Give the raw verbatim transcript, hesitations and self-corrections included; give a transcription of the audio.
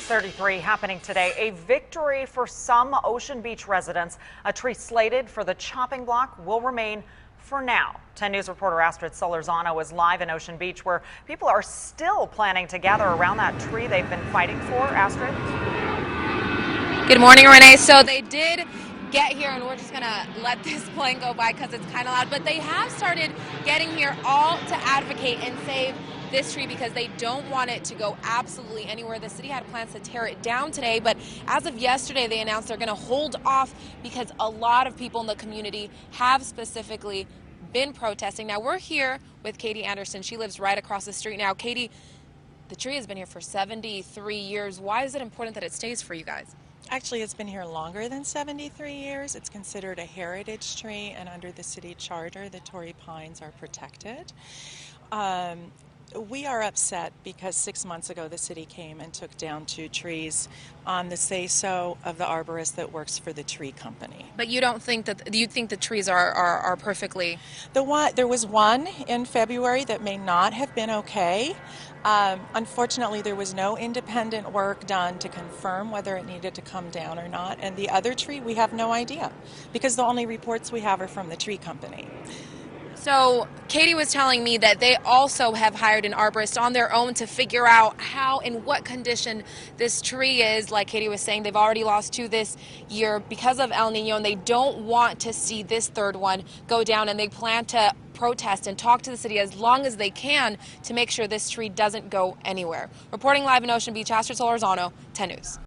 thirty-three happening today. A victory for some Ocean Beach residents. A tree slated for the chopping block will remain for now. ten News reporter Astrid Solorzano is live in Ocean Beach, where people are still planning to gather around that tree they've been fighting for. Astrid? Good morning, Renee. So they did get here, and we're just gonna let this plane go by because it's kind of loud, but they have started getting here all to advocate and save this tree because they don't want it to go absolutely anywhere. The city had plans to tear it down today, but as of yesterday they announced they're going to hold off because a lot of people in the community have specifically been protesting. Now we're here with Katie Anderson. She lives right across the street. Now Katie, the tree has been here for seventy-three years. Why is it important that it stays for you guys? Actually, it's been here longer than seventy-three years. It's considered a heritage tree, and under the city charter, the Torrey pines are protected. Um, we are upset because six months ago the city came and took down two trees on the say-so of the arborist that works for the tree company. But you don't think that, you think the trees are, are, are perfectly... The one, there was one in February that may not have been okay. Um, unfortunately, there was no independent work done to confirm whether it needed to come down or not. And the other tree, we have no idea because the only reports we have are from the tree company. So Katie was telling me that they also have hired an arborist on their own to figure out how and what condition this tree is. Like Katie was saying, they've already lost two this year because of El Nino, and they don't want to see this third one go down, and they plan to protest and talk to the city as long as they can to make sure this tree doesn't go anywhere. Reporting live in Ocean Beach, Astrid Solorzano, ten News.